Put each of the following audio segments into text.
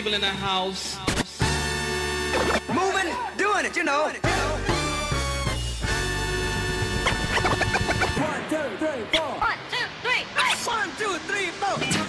people in the house. Moving, doing it, you know. 1, 2, 3, 4. 1, 2, 3, 4. 1, 2, 3, 4.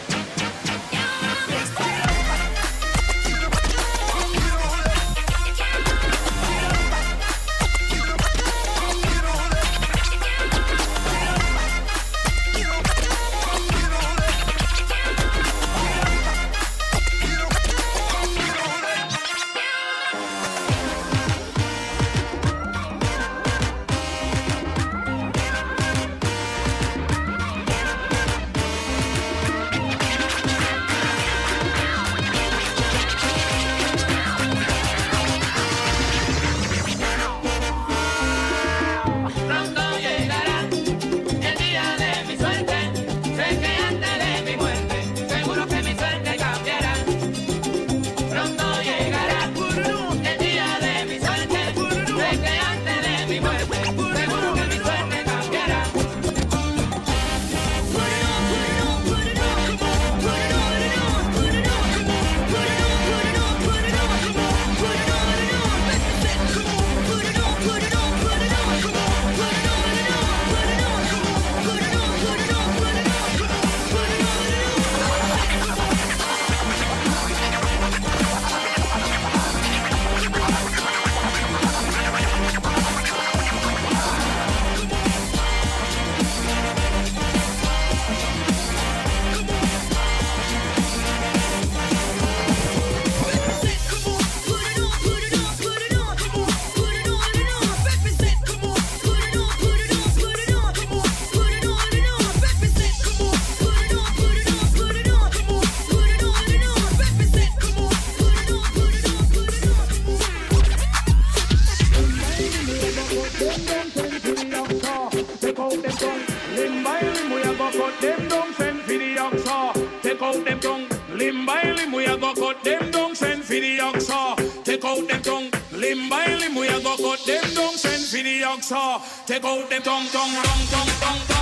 Limb by limb, we a go cut them down, send for the oxa. Take out them tongue. Limb by limb, we a go cut them down, send for the oxa. Take out them tongue, tongue, tongue, tongue, tongue.